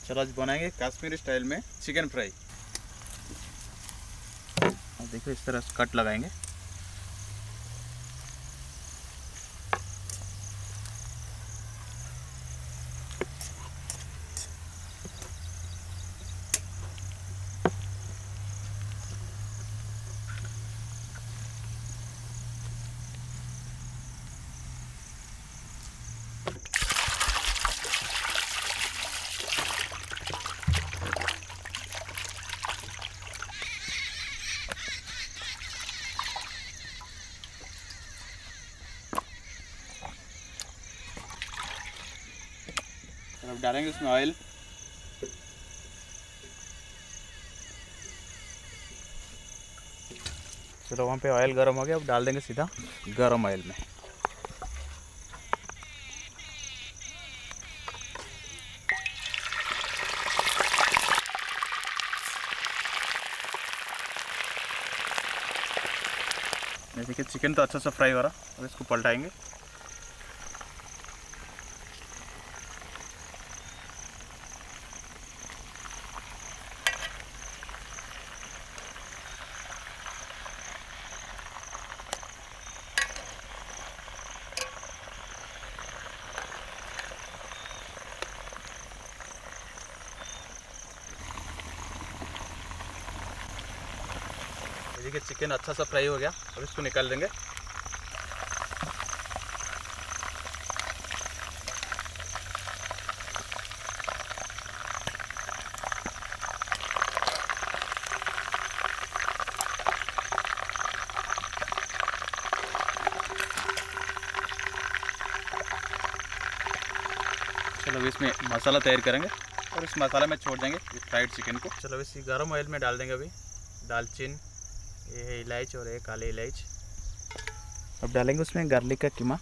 चलो आज बनाएंगे कश्मीरी स्टाइल में चिकन फ्राई। अब देखो इस तरह कट लगाएंगे। अब डालेंगे उसमें ऑयल। चलो वहाँ पे ऑयल गर्म हो गया, अब डाल देंगे सीधा गर्म ऑयल में। जैसे कि चिकन तो अच्छा सा फ्राई हो रहा, अब इसको पलटाएंगे। देखिए चिकन अच्छा सा फ्राई हो गया, अब इसको निकाल देंगे। चलो इसमें मसाला तैयार करेंगे और इस मसाला में छोड़ देंगे ये फ्राइड चिकन को। चलो इसी गर्म ऑयल में डाल देंगे अभी दालचीनी, ये है इलायची और ये काली इलायची। अब डालेंगे उसमें गार्लिक का कीमा,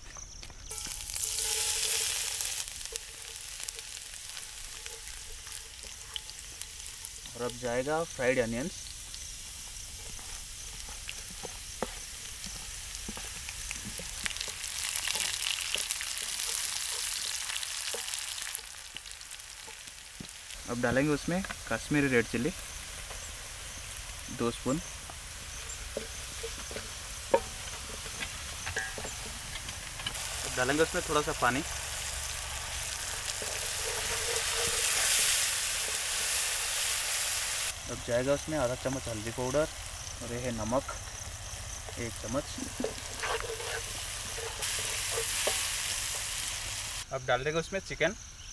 और अब जाएगा फ्राइड अनियंस। अब डालेंगे उसमें कश्मीरी रेड चिल्ली 2 स्पून। अब डालेंगे उसमें थोड़ा सा पानी। अब जाएगा उसमें आधा चम्मच हल्दी पाउडर और ये है नमक 1 चम्मच। अब डाल देंगे उसमें चिकन।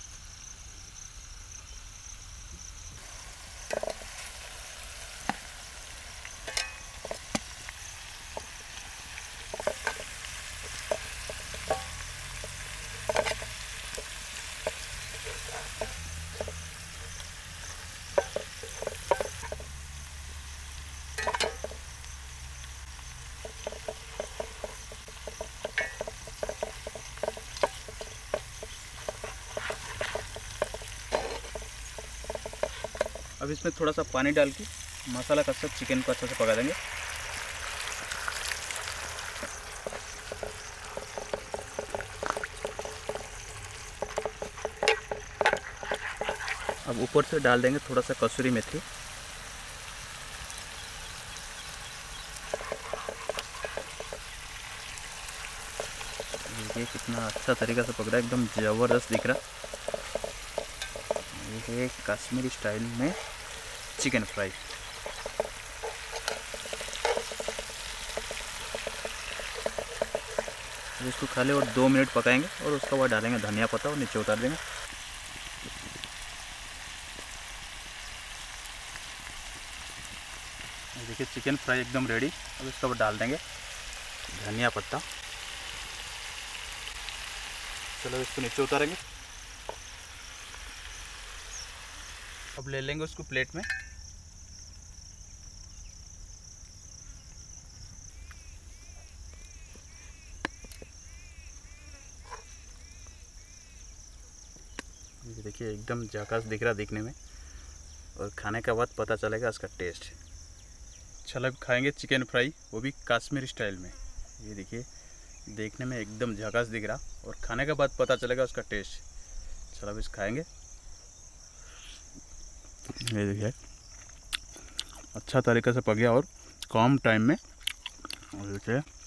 अब इसमें थोड़ा सा पानी डाल के मसाला का साथ चिकन को अच्छे से पका देंगे। अब ऊपर से डाल देंगे थोड़ा सा कसूरी मेथी। देखिए कितना अच्छा तरीका से पक रहा है, एकदम ज़बरदस्त दिख रहा। ये कश्मीरी स्टाइल में चिकन फ्राई। इसको खाली और 2 मिनट पकाएंगे और उसके बाद डालेंगे धनिया पत्ता और नीचे उतार देंगे। देखिए चिकन फ्राई एकदम रेडी। अब इसके बाद डाल देंगे धनिया पत्ता। चलो इसको नीचे उतारेंगे। अब ले लेंगे उसको प्लेट में। ये देखिए एकदम झकास दिख रहा दिखने में, और खाने के बाद पता चलेगा इसका टेस्ट। चलो अब खाएंगे चिकन फ्राई, वो भी कश्मीरी स्टाइल में। ये देखिए देखने में एकदम झकास दिख रहा, और खाने के बाद पता चलेगा उसका टेस्ट। चलो अब इस खाएंगे। ये देखिए अच्छा तरीके से पक गया और कम टाइम में। और देखिए